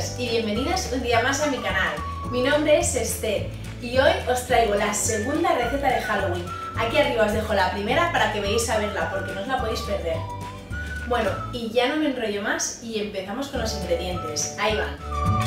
Bienvenidos y bienvenidas un día más a mi canal. Mi nombre es Esther y hoy os traigo la segunda receta de Halloween. Aquí arriba os dejo la primera para que veáis a verla porque no os la podéis perder. Bueno, y ya no me enrollo más y empezamos con los ingredientes. Ahí van.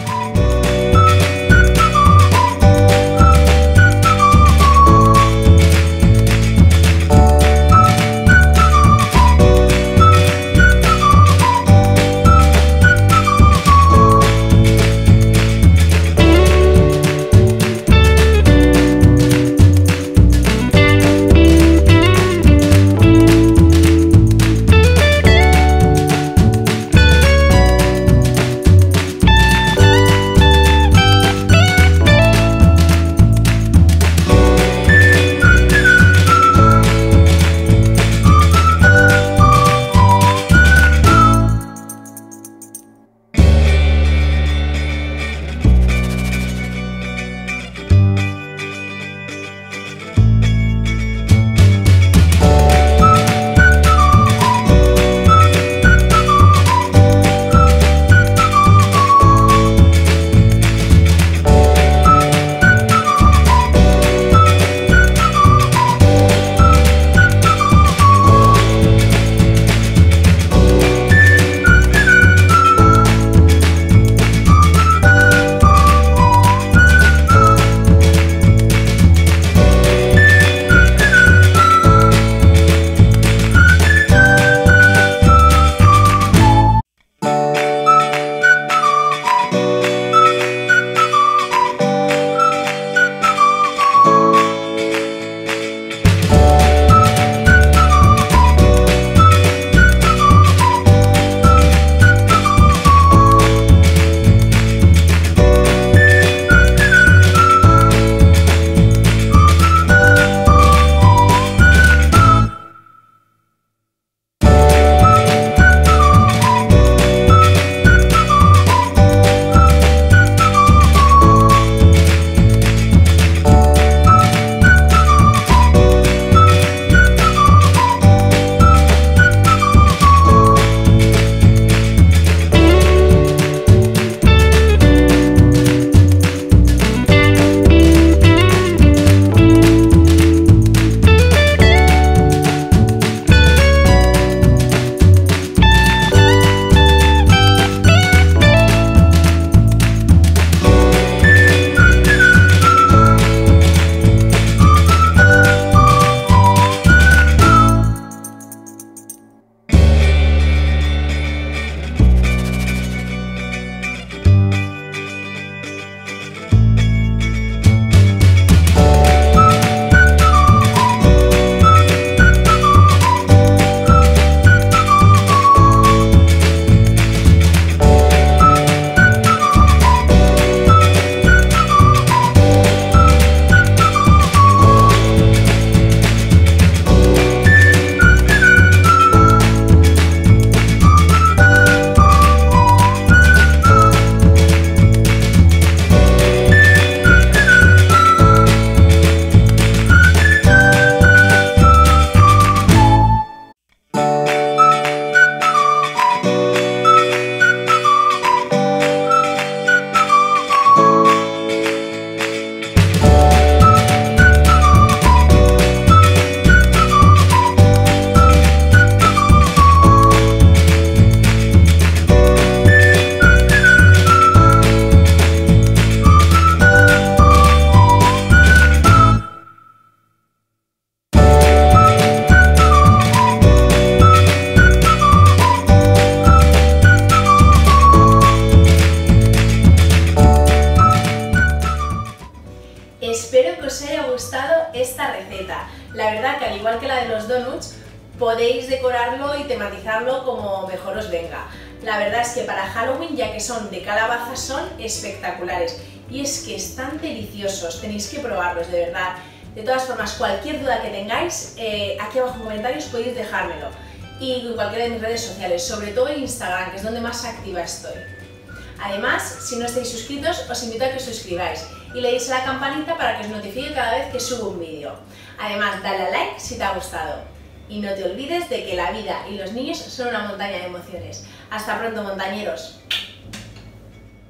Espero que os haya gustado esta receta. La verdad que al igual que la de los donuts, podéis decorarlo y tematizarlo como mejor os venga. La verdad es que para Halloween, ya que son de calabaza, son espectaculares. Y es que están deliciosos, tenéis que probarlos, de verdad. De todas formas, cualquier duda que tengáis, aquí abajo en comentarios podéis dejármelo. Y en cualquiera de mis redes sociales, sobre todo en Instagram, que es donde más activa estoy. Además, si no estáis suscritos, os invito a que os suscribáis y le deis a la campanita para que os notifique cada vez que subo un vídeo. Además, dale a like si te ha gustado. Y no te olvides de que la vida y los niños son una montaña de emociones. ¡Hasta pronto, montañeros!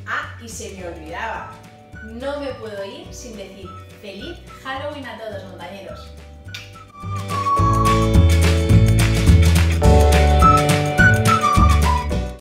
Ah, y se me olvidaba, no me puedo ir sin decir feliz Halloween a todos, montañeros.